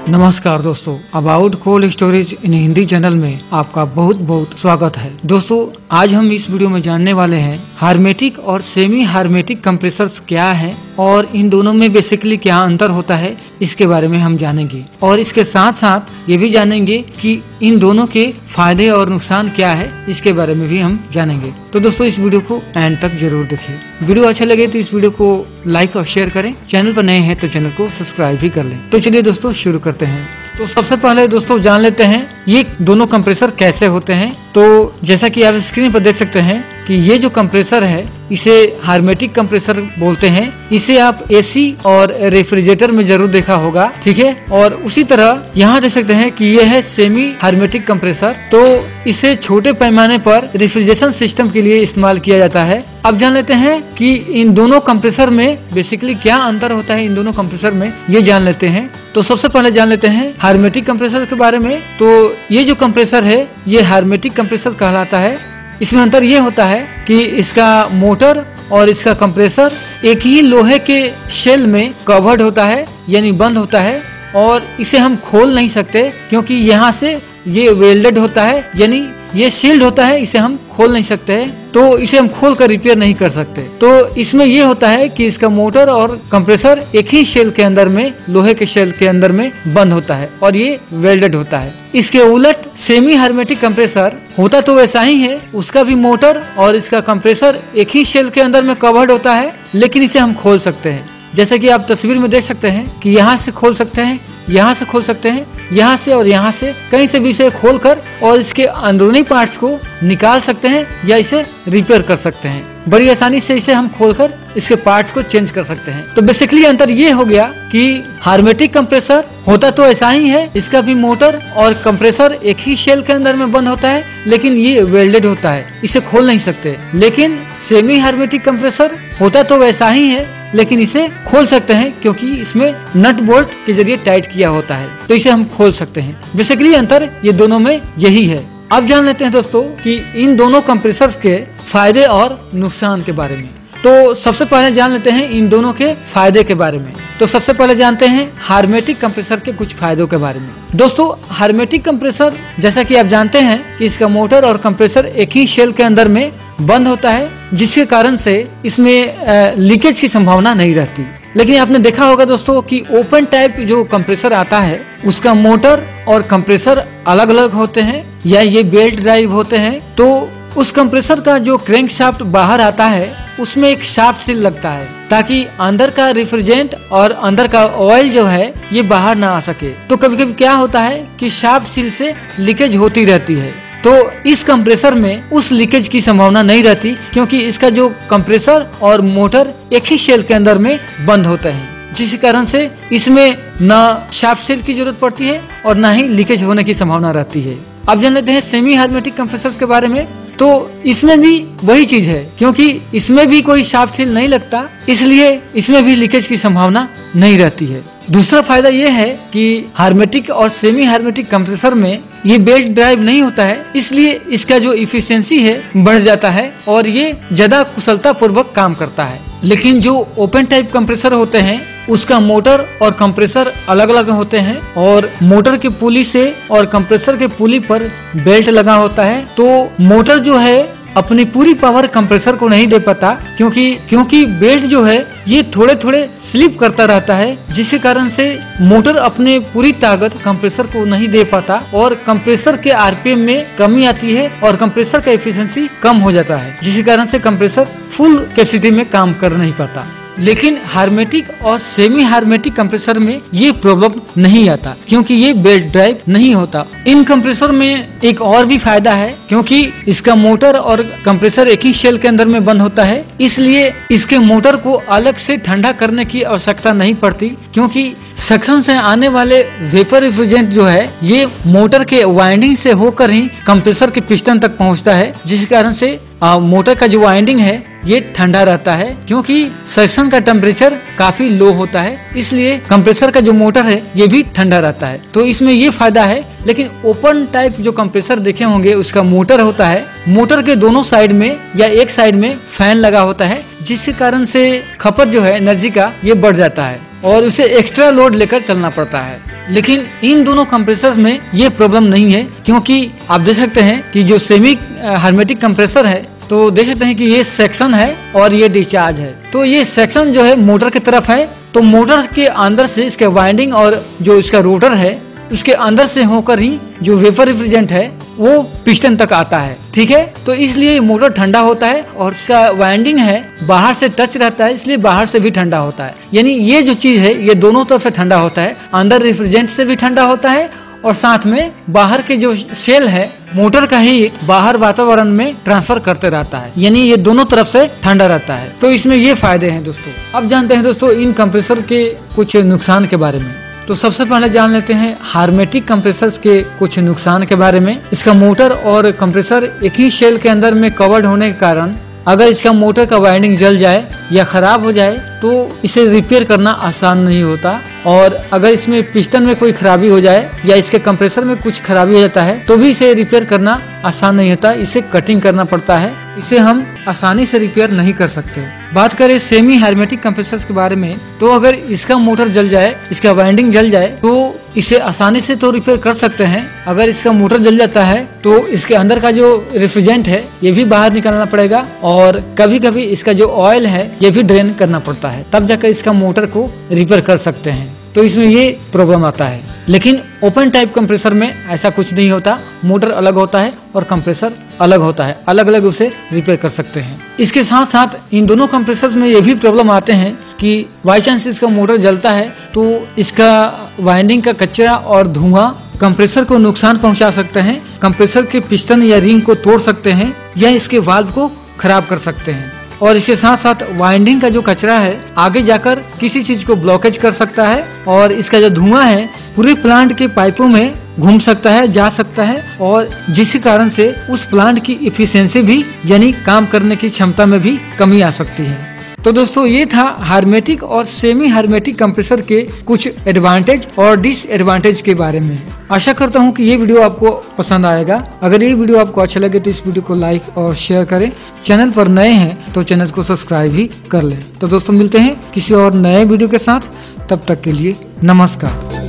नमस्कार दोस्तों, about cold storage in Hindi channel में आपका बहुत बहुत स्वागत है। दोस्तों, आज हम इस वीडियो में जानने वाले हैं हार्मेटिक और सेमी हार्मेटिक कंप्रेसर्स क्या है और इन दोनों में बेसिकली क्या अंतर होता है, इसके बारे में हम जानेंगे। और इसके साथ साथ ये भी जानेंगे कि इन दोनों के फायदे और नुकसान क्या है, इसके बारे में भी हम जानेंगे। तो दोस्तों, इस वीडियो को एंड तक जरूर देखें। वीडियो अच्छा लगे तो इस वीडियो को लाइक और शेयर करें। चैनल पर नए हैं तो चैनल को सब्सक्राइब भी कर लें। तो चलिए दोस्तों, शुरू करते हैं। तो सबसे पहले दोस्तों जान लेते हैं ये दोनों कंप्रेसर कैसे होते हैं। तो जैसा कि आप स्क्रीन पर देख सकते हैं कि ये जो कंप्रेसर है इसे हार्मेटिक कंप्रेसर बोलते हैं। इसे आप एसी और रेफ्रिजरेटर में जरूर देखा होगा, ठीक है। और उसी तरह यहाँ देख सकते हैं कि ये है सेमी हार्मेटिक कंप्रेसर। तो इसे छोटे पैमाने पर रेफ्रिजरेशन सिस्टम के लिए इस्तेमाल किया जाता है। अब जान लेते हैं कि इन दोनों कंप्रेसर में बेसिकली क्या अंतर होता है। इन दोनों कंप्रेसर में ये जान लेते हैं। तो सबसे पहले जान लेते हैं हार्मेटिक कंप्रेसर के बारे में। तो ये जो कंप्रेसर है ये हार्मेटिक कंप्रेसर कहलाता है। इसमें अंतर ये होता है कि इसका मोटर और इसका कंप्रेसर एक ही लोहे के शेल में कवर्ड होता है, यानी बंद होता है, और इसे हम खोल नहीं सकते क्योंकि यहाँ से ये वेल्डेड होता है, यानी ये सील्ड होता है। इसे हम खोल नहीं सकते हैं, तो इसे हम खोल कर रिपेयर नहीं कर सकते। तो इसमें ये होता है कि इसका मोटर और कंप्रेसर एक ही शेल के अंदर में, लोहे के शेल के अंदर में बंद होता है और ये वेल्डेड होता है। इसके उलट सेमी हार्मेटिक कंप्रेसर होता तो वैसा ही है, उसका भी मोटर और इसका कंप्रेसर एक ही शेल के अंदर में कवर्ड होता है, लेकिन इसे हम खोल सकते हैं। जैसे कि आप तस्वीर में देख सकते हैं कि यहाँ से खोल सकते हैं, यहाँ से खोल सकते हैं, यहाँ से और यहाँ से, कहीं से भी इसे खोलकर और इसके अंदरूनी पार्ट्स को निकाल सकते हैं या इसे रिपेयर कर सकते हैं। बड़ी आसानी से इसे हम खोलकर इसके पार्ट्स को चेंज कर सकते हैं। तो बेसिकली अंतर ये हो गया कि हार्मेटिक कंप्रेसर होता तो ऐसा ही है, इसका भी मोटर और कंप्रेसर एक ही शेल के अंदर में बंद होता है, लेकिन ये वेल्डेड होता है, इसे खोल नहीं सकते। लेकिन सेमी हार्मेटिक कंप्रेसर होता तो वैसा ही है, लेकिन इसे खोल सकते हैं क्योंकि इसमें नट बोल्ट के जरिए टाइट किया होता है, तो इसे हम खोल सकते हैं। बेसिकली अंतर ये दोनों में यही है। अब जान लेते हैं दोस्तों कि इन दोनों कंप्रेसर्स के फायदे और नुकसान के बारे में। तो सबसे पहले जान लेते हैं इन दोनों के फायदे के बारे में। तो सबसे पहले जानते हैं हार्मेटिक कंप्रेसर के कुछ फायदों के बारे में। दोस्तों, हार्मेटिक कंप्रेसर जैसा कि आप जानते हैं कि इसका मोटर और कंप्रेसर एक ही शेल के अंदर में बंद होता है, जिसके कारण से इसमें लीकेज की संभावना नहीं रहती। लेकिन आपने देखा होगा दोस्तों कि ओपन टाइप जो कंप्रेसर आता है उसका मोटर और कंप्रेसर अलग अलग होते हैं, या ये बेल्ट ड्राइव होते हैं। तो उस कंप्रेसर का जो क्रैंक शाफ्ट बाहर आता है उसमें एक शाफ्ट सील लगता है, ताकि अंदर का रिफ्रिजरेंट और अंदर का ऑयल जो है ये बाहर ना आ सके। तो कभी कभी क्या होता है कि शाफ्ट सील से लीकेज होती रहती है। तो इस कंप्रेसर में उस लीकेज की संभावना नहीं रहती, क्योंकि इसका जो कंप्रेसर और मोटर एक ही शेल के अंदर में बंद होते हैं, जिस कारण से इसमें न शाफ्ट सील की जरूरत पड़ती है और न ही लीकेज होने की संभावना रहती है। अब जान लेते हैं सेमी हार्मेटिक कंप्रेसर्स के बारे में। तो इसमें भी वही चीज है, क्योंकि इसमें भी कोई शाफ्ट सील नहीं लगता, इसलिए इसमें भी लीकेज की संभावना नहीं रहती है। दूसरा फायदा ये है कि हार्मेटिक और सेमी हार्मेटिक कंप्रेसर में ये बेल्ट ड्राइव नहीं होता है, इसलिए इसका जो इफिशियंसी है बढ़ जाता है और ये ज्यादा कुशलता पूर्वक काम करता है। लेकिन जो ओपन टाइप कंप्रेसर होते हैं उसका मोटर और कंप्रेसर अलग अलग होते हैं, और मोटर के पुली से और कंप्रेसर के पुली पर बेल्ट लगा होता है। तो मोटर जो है अपनी पूरी पावर कंप्रेसर को नहीं दे पाता, क्योंकि बेल्ट जो है ये थोड़े थोड़े स्लिप करता रहता है, जिसके कारण से मोटर अपने पूरी ताकत कंप्रेसर को नहीं दे पाता और कंप्रेसर के आरपीएम में कमी आती है और कंप्रेसर का एफिशिएंसी कम हो जाता है, जिसके कारण से कंप्रेसर फुल कैपेसिटी में काम कर नहीं पाता। लेकिन हार्मेटिक और सेमी हार्मेटिक कंप्रेसर में ये प्रॉब्लम नहीं आता, क्योंकि ये बेल्ट ड्राइव नहीं होता। इन कंप्रेसर में एक और भी फायदा है, क्योंकि इसका मोटर और कंप्रेसर एक ही शेल के अंदर में बंद होता है, इसलिए इसके मोटर को अलग से ठंडा करने की आवश्यकता नहीं पड़ती, क्योंकि सक्शन से आने वाले वेपर रिफ्रिजरेंट जो है ये मोटर के वाइंडिंग से होकर ही कंप्रेसर के पिस्टन तक पहुंचता है, जिस कारण से मोटर का जो वाइंडिंग है ये ठंडा रहता है, क्योंकि सक्शन का टेम्परेचर काफी लो होता है, इसलिए कंप्रेसर का जो मोटर है ये भी ठंडा रहता है। तो इसमें ये फायदा है। लेकिन ओपन टाइप जो कंप्रेसर देखे होंगे उसका मोटर होता है, मोटर के दोनों साइड में या एक साइड में फैन लगा होता है, जिसके कारण से खपत जो है एनर्जी का ये बढ़ जाता है और उसे एक्स्ट्रा लोड लेकर चलना पड़ता है। लेकिन इन दोनों कंप्रेसर में ये प्रॉब्लम नहीं है, क्योंकि आप देख सकते हैं कि जो सेमी हार्मेटिक कंप्रेसर है तो देख सकते हैं कि ये सेक्शन है और ये डिस्चार्ज है। तो ये सेक्शन जो है मोटर की तरफ है, तो मोटर के अंदर से इसके वाइंडिंग और जो इसका रोटर है उसके अंदर से होकर ही जो वेपर रिफ्रिजरेंट है वो पिस्टन तक आता है। ठीक है, तो इसलिए मोटर ठंडा होता है और इसका वाइंडिंग है बाहर से टच रहता है, इसलिए बाहर से भी ठंडा होता है। यानी ये जो चीज है ये दोनों तरफ से ठंडा होता है, अंदर रिफ्रिजरेंट से भी ठंडा होता है और साथ में बाहर के जो सेल है मोटर का हीट बाहर वातावरण में ट्रांसफर करते रहता है, यानी ये दोनों तरफ से ठंडा रहता है। तो इसमें ये फायदे हैं दोस्तों। अब जानते हैं दोस्तों इन कंप्रेसर के कुछ नुकसान के बारे में। तो सबसे पहले जान लेते हैं हार्मेटिक कंप्रेसर्स के कुछ नुकसान के बारे में। इसका मोटर और कंप्रेसर एक ही शेल के अंदर में कवर्ड होने के कारण अगर इसका मोटर का वाइंडिंग जल जाए या खराब हो जाए तो इसे रिपेयर करना आसान नहीं होता, और अगर इसमें पिस्टन में कोई खराबी हो जाए या इसके कंप्रेसर में कुछ खराबी हो जाता है तो भी इसे रिपेयर करना आसान नहीं होता, इसे कटिंग करना पड़ता है, इसे हम आसानी से रिपेयर नहीं कर सकते। बात करें सेमी हार्मेटिक कंप्रेसर्स के बारे में, तो अगर इसका मोटर जल जाए, इसका वाइंडिंग जल जाए तो इसे आसानी से तो रिपेयर कर सकते हैं। अगर इसका मोटर जल जाता है तो इसके अंदर का जो रेफ्रिजरेंट है ये भी बाहर निकालना पड़ेगा, और कभी कभी इसका जो ऑयल है ये भी ड्रेन करना पड़ता है, तब जाकर इसका मोटर को रिपेयर कर सकते हैं। तो इसमें ये प्रॉब्लम आता है। लेकिन ओपन टाइप कंप्रेसर में ऐसा कुछ नहीं होता, मोटर अलग होता है और कंप्रेसर अलग होता है, अलग अलग उसे रिपेयर कर सकते हैं। इसके साथ साथ इन दोनों कंप्रेसर्स में ये भी प्रॉब्लम आते हैं कि बाई चांस इसका मोटर जलता है तो इसका वाइंडिंग का कचरा और धुआं कंप्रेसर को नुकसान पहुंचा सकते हैं, कंप्रेसर के पिस्टन या रिंग को तोड़ सकते हैं या इसके वाल्व को खराब कर सकते हैं। और इसके साथ साथ वाइंडिंग का जो कचरा है आगे जाकर किसी चीज को ब्लॉकेज कर सकता है, और इसका जो धुआं है पूरे प्लांट के पाइपों में घूम सकता है, जा सकता है, और जिस कारण से उस प्लांट की इफिशियंसी भी यानी काम करने की क्षमता में भी कमी आ सकती है। तो दोस्तों ये था हार्मेटिक और सेमी हार्मेटिक कंप्रेसर के कुछ एडवांटेज और डिसएडवांटेज के बारे में। आशा करता हूँ कि ये वीडियो आपको पसंद आएगा। अगर ये वीडियो आपको अच्छा लगे तो इस वीडियो को लाइक और शेयर करें। चैनल पर नए हैं तो चैनल को सब्सक्राइब भी कर लें। तो दोस्तों मिलते हैं किसी और नए वीडियो के साथ, तब तक के लिए नमस्कार।